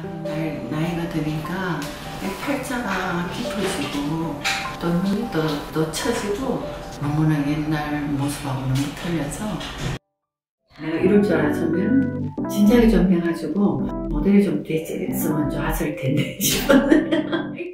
나이가 드니까 팔자가 깊어지고 또 눈이 또 처지고 너무나 옛날 모습하고는 틀려서 내가 이럴 줄 알았으면 진작에 좀 해가지고 모델이 좀 됐으면 좋았을 텐데 싶었네.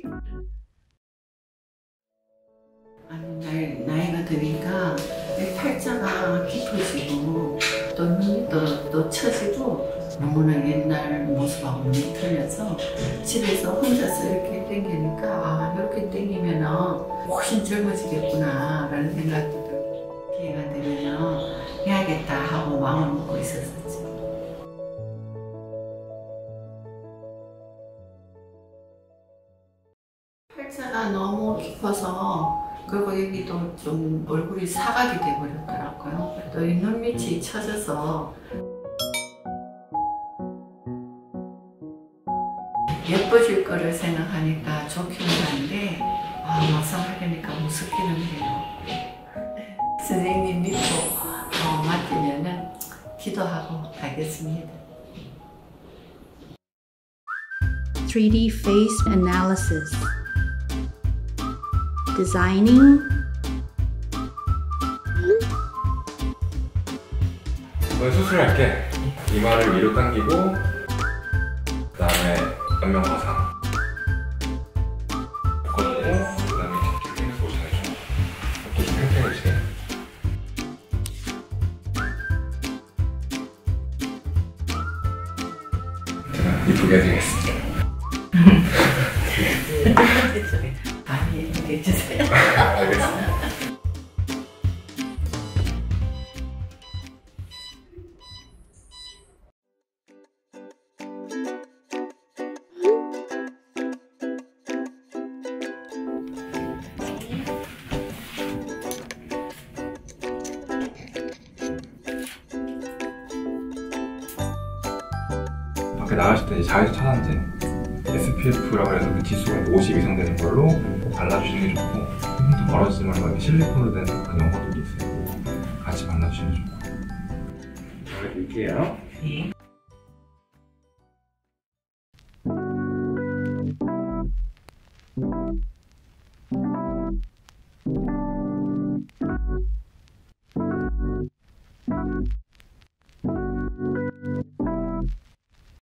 나이가 드니까 팔자가 깊어지고 또 눈이 또 처지고 너무나 옛날 모습하고는 틀려서 집에서 혼자서 이렇게 땡기니까 아 이렇게 땡기면 훨씬 젊어지겠구나 라는 생각도 들고 기회가 되면 해야겠다 하고 마음을 먹고 있었었지. 팔자가 너무 깊어서 그리고 여기도 좀 얼굴이 사각이 돼버렸더라고요. 또 이 눈밑이 처져서 예뻐질 거를 생각하니까 좋기는 한데 막상 하려니까 무섭기는 해요. 선생님 믿고 맡기면은 기도하고 가겠습니다. 3D face analysis, designing, 이번 수술할게. 이마를 위로 당기고 그 다음에 안면 화상 걷고 그 다음에 뒤쪽 힘을 보셔야죠. 이렇게 팽팽해지게. 제가 이쁘게 해드리겠습니다. 많이 얘기해 주세요. 알겠습니다. 밖에 나가실 때 자외선 차단제 SPF라고 해서 그 지수가 50 이상 되는 걸로 꼭 발라주시는 게 좋고 좀 벌어지지만 막 실리콘으로 된 그 연고들이 있어요. 같이 발라주시면 좋고. 마음에 들게요. 네.